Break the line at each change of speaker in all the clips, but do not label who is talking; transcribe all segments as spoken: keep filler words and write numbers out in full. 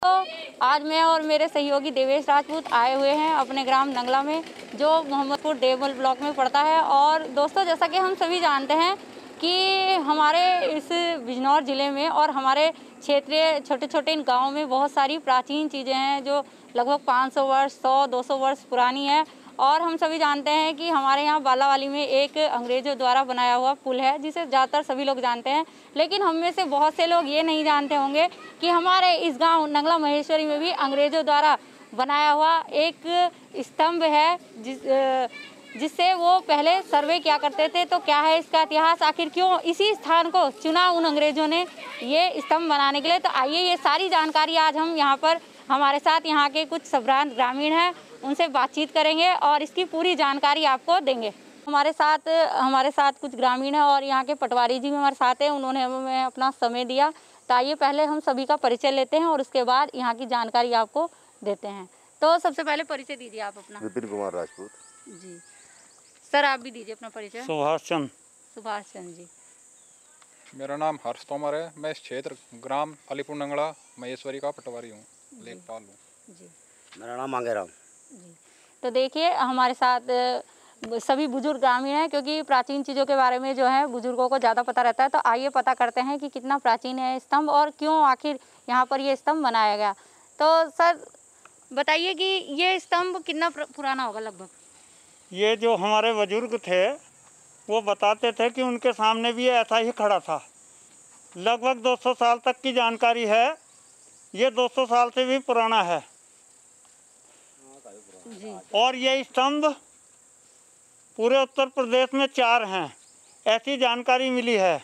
तो आज मैं और मेरे सहयोगी देवेश राजपूत आए हुए हैं अपने ग्राम नंगला में, जो मोहम्मदपुर देवबल ब्लॉक में पड़ता है। और दोस्तों, जैसा कि हम सभी जानते हैं कि हमारे इस बिजनौर ज़िले में और हमारे क्षेत्रीय छोटे छोटे गाँव में बहुत सारी प्राचीन चीज़ें हैं जो लगभग पाँच सौ वर्ष, सौ, दो सौ वर्ष पुरानी है। और हम सभी जानते हैं कि हमारे यहाँ बालावाली में एक अंग्रेज़ों द्वारा बनाया हुआ पुल है, जिसे ज़्यादातर सभी लोग जानते हैं। लेकिन हम में से बहुत से लोग ये नहीं जानते होंगे कि हमारे इस गांव नंगला महेश्वरी में भी अंग्रेज़ों द्वारा बनाया हुआ एक स्तंभ है, जिस जिससे वो पहले सर्वे किया करते थे। तो क्या है इसका इतिहास, आखिर क्यों इसी स्थान को चुना उन अंग्रेज़ों ने ये स्तंभ बनाने के लिए। तो आइए ये सारी जानकारी आज हम यहाँ पर हमारे साथ यहाँ के कुछ संभ्रांत ग्रामीण हैं, उनसे बातचीत करेंगे और इसकी पूरी जानकारी आपको देंगे। हमारे साथ हमारे साथ कुछ ग्रामीण हैं और यहाँ के पटवारी जी भी हमारे साथ हैं, उन्होंने हमें अपना समय दिया। तो आइए पहले हम सभी का परिचय लेते हैं और उसके बाद यहाँ की जानकारी आपको देते हैं। तो सबसे पहले परिचय दीजिए आप अपना।
विपिन कुमार राजपूत
जी सर, आप भी दीजिए अपना परिचय।
सुभाष चंद
सुभाष चंद जी।
मेरा नाम हर्ष तोमर है। मैं इस क्षेत्र ग्राम अलीपुर नंगला महेश्वरी का पटवारी हूँ, लेखपाल हूँ।
जी
मेरा नाम मांगेराम
जी। तो देखिए हमारे साथ सभी बुजुर्ग ग्रामीण हैं, क्योंकि प्राचीन चीज़ों के बारे में जो है बुजुर्गों को ज़्यादा पता रहता है। तो आइए पता करते हैं कि कितना प्राचीन है स्तंभ और क्यों आखिर यहाँ पर ये स्तंभ बनाया गया। तो सर बताइए कि ये स्तंभ कितना पुराना होगा लगभग।
ये जो हमारे बुजुर्ग थे वो बताते थे कि उनके सामने भी ऐसा ही खड़ा था। लगभग दो सौ साल तक की जानकारी है। ये दो सौ साल से भी पुराना है
जी।
और ये स्तंभ पूरे उत्तर प्रदेश में चार हैं, ऐसी जानकारी मिली है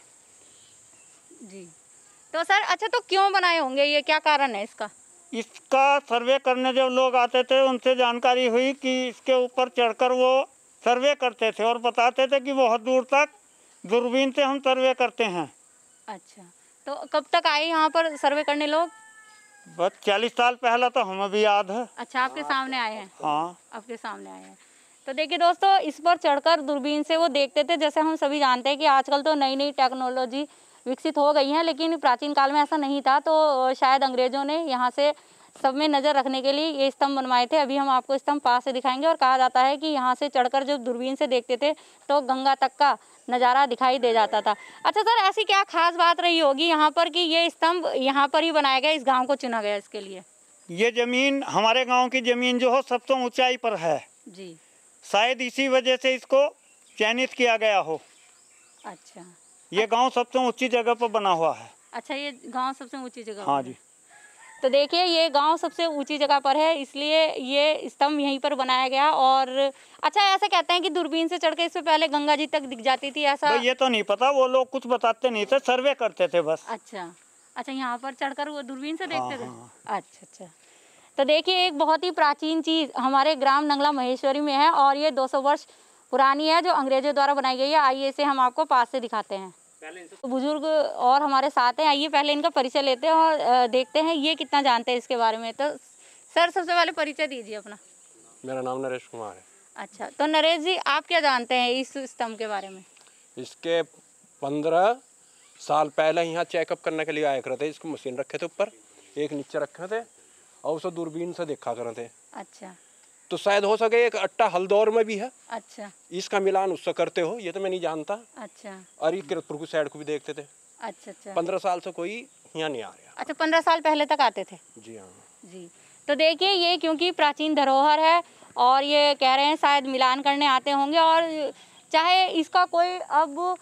जी। तो सर अच्छा, तो क्यों बनाए होंगे ये, क्या कारण है इसका?
इसका सर्वे करने जब लोग आते थे उनसे जानकारी हुई कि इसके ऊपर चढ़कर वो सर्वे करते थे और बताते थे कि बहुत दूर तक दूरबीन से हम सर्वे करते हैं।
अच्छा, तो कब तक आए यहाँ पर सर्वे करने लोग?
बस चालीस साल पहला तो हमें भी याद है।
अच्छा, आपके सामने आए हैं?
हाँ,
आपके सामने आए हैं। तो देखिए दोस्तों, इस पर चढ़कर दूरबीन से वो देखते थे। जैसे हम सभी जानते हैं कि आजकल तो नई नई टेक्नोलॉजी विकसित हो गई हैं, लेकिन प्राचीन काल में ऐसा नहीं था। तो शायद अंग्रेज़ों ने यहाँ से सब में नज़र रखने के लिए ये स्तंभ बनवाए थे। अभी हम आपको स्तंभ पास से दिखाएंगे। और कहा जाता है कि यहाँ से चढ़कर जब दूरबीन से देखते थे तो गंगा तक का नज़ारा दिखाई दे जाता था। अच्छा सर, ऐसी क्या खास बात रही होगी यहाँ पर कि ये स्तंभ यहाँ पर ही बनाया गया, इस गाँव को चुना गया इसके लिए?
ये ज़मीन हमारे गांव की ज़मीन जो हो सबसे ऊंचाई पर है
जी।
शायद इसी वजह से इसको चयनित किया गया हो।
अच्छा,
ये गांव सबसे ऊंची जगह पर बना हुआ है।
अच्छा, ये गांव सबसे ऊंची जगह
हाँ
पर
जी।
है। तो देखिए ये गांव सबसे ऊंची जगह पर है, इसलिए ये स्तंभ यहीं पर बनाया गया। और अच्छा, ऐसा कहते हैं कि दूरबीन से चढ़ के इससे पहले गंगा जी तक दिख जाती थी, ऐसा?
ये तो नहीं पता, वो लोग कुछ बताते नहीं थे, सर्वे करते थे बस।
अच्छा अच्छा, यहाँ पर चढ़कर वो दूरबीन से देखते थे?
हाँ।
अच्छा अच्छा। तो देखिए एक बहुत ही प्राचीन चीज़ हमारे ग्राम नंगला महेश्वरी में है और ये दो सौ वर्ष पुरानी है, जो अंग्रेजों द्वारा बनाई गई है। आइए इसे हम आपको पास से दिखाते हैं। तो बुजुर्ग और हमारे साथ हैं, आइए पहले इनका परिचय लेते हैं और देखते हैं ये कितना जानते हैं इसके बारे में। तो सर सबसे पहले परिचय दीजिए अपना।
मेरा नाम नरेश कुमार है।
अच्छा, तो नरेश जी आप क्या जानते हैं इस स्तंभ के बारे में?
इसके पंद्रह साल पहले यहाँ चेकअप करने के लिए आया करते थे। इसको मशीन रखे थे ऊपर, एक नीचे रखे थे और उसे दूरबीन से देखा करते थे।
अच्छा,
तो शायद हो सके एक अट्टा हल्दौर में भी है।
अच्छा,
इसका मिलान उससे करते हो, ये तो मैं नहीं जानता।
अच्छा,
और ये किरतपुर की साइड को भी देखते थे।
अच्छा अच्छा।
पंद्रह साल से कोई यहाँ नहीं आ रहा।
अच्छा, पंद्रह साल पहले तक आते थे?
जी हाँ
जी। तो देखिए ये क्योंकि प्राचीन धरोहर है और ये कह रहे हैं शायद मिलान करने आते होंगे। और चाहे इसका कोई अब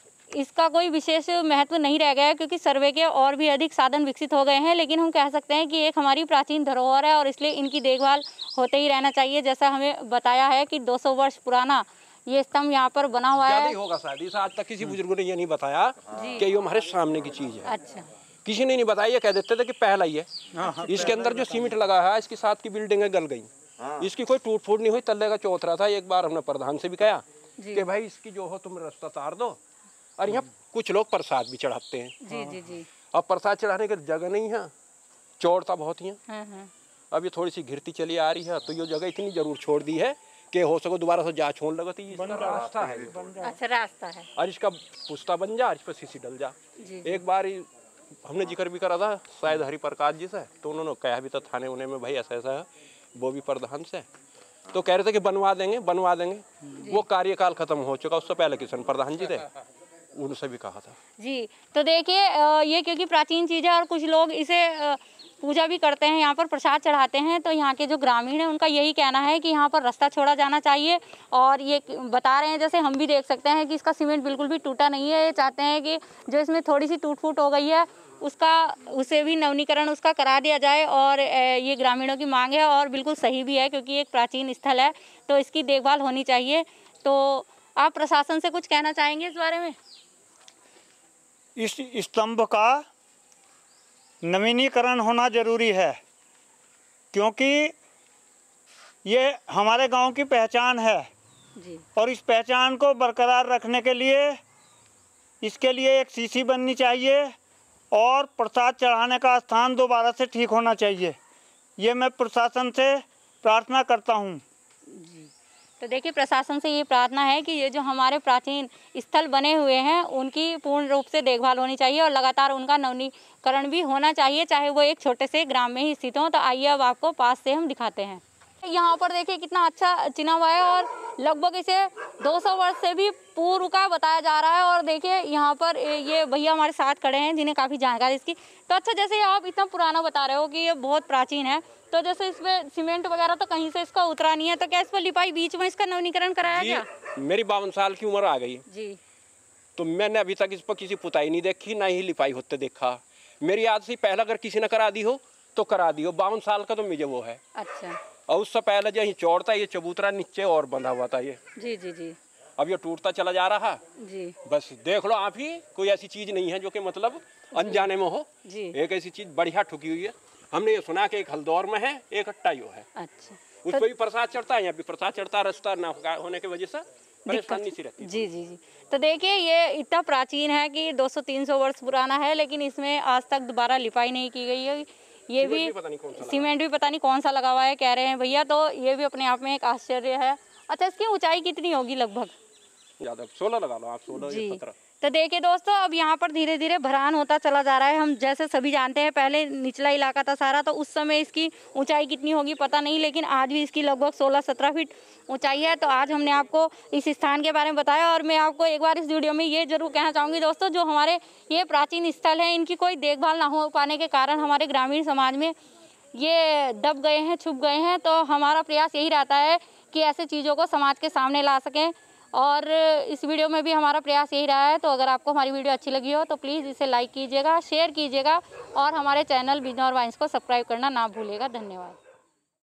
इसका कोई विशेष महत्व नहीं रह गया है, क्योंकि सर्वे के और भी अधिक साधन विकसित हो गए हैं, लेकिन हम कह सकते हैं कि एक हमारी प्राचीन धरोहर है और इसलिए इनकी देखभाल होते ही रहना चाहिए। जैसा हमें बताया है कि दो सौ वर्ष पुराना ये स्तंभ यहाँ पर बना हुआ है।
होगा शायद, इस आज तक किसी बुजुर्ग ने ये नहीं बताया कि ये हमारे सामने की चीज़ है।
अच्छा,
किसी ने नहीं बताया, ये कह देते थे कि पहला ही है। इसके अंदर जो सीमेंट लगा है, इसकी साथ की बिल्डिंगें गल गई, इसकी कोई टूट फूट नहीं हुई, तल्ले का चौतरा था। एक बार हमने प्रधान से भी कहा कि भाई इसकी जो हो तुम रास्ता तार दो। और यहाँ कुछ लोग प्रसाद भी चढ़ाते हैं।
जी जी जी।
अब प्रसाद चढ़ाने की जगह नहीं है, चौड़ता बहुत ही है।
हाँ हाँ।
अब ये थोड़ी सी घिरती चली आ रही है, तो ये जगह इतनी जरूर छोड़ दी है कि हो सको दोबारा से जा छोड़ लगा। इसका रास्ता है।
अच्छा, रास्ता है।
और इसका पुस्ता बन जा, इस पर सीसी डल जा।
जी।
एक बार हमने जिक्र भी करा था शायद हरिप्रकाश जी से, तो उन्होंने कहा भी था थाने उन्हें में भाई ऐसा ऐसा है, वो भी प्रधान से तो कह रहे थे कि बनवा देंगे बनवा देंगे। वो कार्यकाल खत्म हो चुका, उससे पहले किशन प्रधान जी थे, उनसे भी कहा था
जी। तो देखिए ये क्योंकि प्राचीन चीज़ है और कुछ लोग इसे पूजा भी करते हैं, यहाँ पर प्रसाद चढ़ाते हैं, तो यहाँ के जो ग्रामीण हैं उनका यही कहना है कि यहाँ पर रास्ता छोड़ा जाना चाहिए। और ये बता रहे हैं, जैसे हम भी देख सकते हैं कि इसका सीमेंट बिल्कुल भी टूटा नहीं है। ये चाहते हैं कि जो इसमें थोड़ी सी टूट फूट हो गई है उसका उसे भी नवीनीकरण उसका करा दिया जाए। और ये ग्रामीणों की मांग है और बिल्कुल सही भी है, क्योंकि एक प्राचीन स्थल है तो इसकी देखभाल होनी चाहिए। तो आप प्रशासन से कुछ कहना चाहेंगे इस बारे में?
इस स्तंभ का नवीनीकरण होना ज़रूरी है, क्योंकि ये हमारे गांव की पहचान है
जी।
और इस पहचान को बरकरार रखने के लिए इसके लिए एक सीसी बननी चाहिए और प्रसाद चढ़ाने का स्थान दोबारा से ठीक होना चाहिए। ये मैं प्रशासन से प्रार्थना करता हूँ।
तो देखिए प्रशासन से ये प्रार्थना है कि ये जो हमारे प्राचीन स्थल बने हुए हैं उनकी पूर्ण रूप से देखभाल होनी चाहिए और लगातार उनका नवीनीकरण भी होना चाहिए, चाहे वो एक छोटे से ग्राम में ही स्थित हो। तो आइए अब आपको पास से हम दिखाते हैं। यहाँ पर देखिए कितना अच्छा चिना हुआ है और लगभग इसे दो सौ वर्ष से भी पूर्व का बताया जा रहा है। और देखिए यहाँ पर ये भैया हमारे साथ खड़े हैं जिन्हें काफ़ी जानकारी इसकी। तो अच्छा, जैसे आप इतना पुराना बता रहे हो कि ये बहुत प्राचीन है, तो जैसे इसमें सीमेंट वगैरह तो कहीं से इसका उतरा नहीं है, तो क्या इस पर लिपाई बीच में इसका नवीनीकरण कराया गया?
मेरी बावन साल की उम्र आ गई
जी,
तो मैंने अभी तक इस पर किसी पुताई नहीं देखी, ना ही लिपाई होते देखा। मेरी याद से पहले अगर किसी ने करा दी हो तो करा दी हो। बावन साल का तो मुझे वो है।
अच्छा।
और उससे पहले जो चौड़ था, ये चबूतरा नीचे और बंधा हुआ था ये।
जी जी जी।
अब ये टूटता चला जा रहा
जी।
बस देख लो आप ही, कोई ऐसी चीज नहीं है जो कि मतलब अनजाने में हो।
जी।
एक ऐसी चीज बढ़िया ठुकी हुई है। हमने ये सुना कि एक हल्दौर में है, एक अट्टाइयो है।
अच्छा।
उस पर भी प्रसाद चढ़ता है, यहाँ भी प्रसाद चढ़ता है। रास्ता ना होने की वजह से परेशानी सी रहती है।
जी जी जी। तो देखिए ये इतना प्राचीन है कि दो सौ तीन सौ वर्ष पुराना है, लेकिन इसमें आज तक दोबारा लिपाई नहीं की गई है। ये भी सीमेंट भी पता नहीं कौन सा लगा हुआ है कह रहे हैं भैया, तो ये भी अपने आप में एक आश्चर्य है। अच्छा, इसकी ऊंचाई कितनी होगी लगभग?
ज्यादा सोलह लगा लो आप, सोलह या सत्रह।
तो देखिए दोस्तों, अब यहाँ पर धीरे धीरे भरान होता चला जा रहा है। हम जैसे सभी जानते हैं पहले निचला इलाका था सारा, तो उस समय इसकी ऊंचाई कितनी होगी पता नहीं, लेकिन आज भी इसकी लगभग सोलह सत्रह फीट ऊंचाई है। तो आज हमने आपको इस स्थान के बारे में बताया। और मैं आपको एक बार इस वीडियो में ये जरूर कहना चाहूँगी दोस्तों, जो हमारे ये प्राचीन स्थल हैं इनकी कोई देखभाल ना हो पाने के कारण हमारे ग्रामीण समाज में ये दब गए हैं, छुप गए हैं। तो हमारा प्रयास यही रहता है कि ऐसे चीज़ों को समाज के सामने ला सकें। और इस वीडियो में भी हमारा प्रयास यही रहा है। तो अगर आपको हमारी वीडियो अच्छी लगी हो तो प्लीज़ इसे लाइक कीजिएगा, शेयर कीजिएगा और हमारे चैनल बिजनौर वाइन्स को सब्सक्राइब करना ना भूलिएगा। धन्यवाद।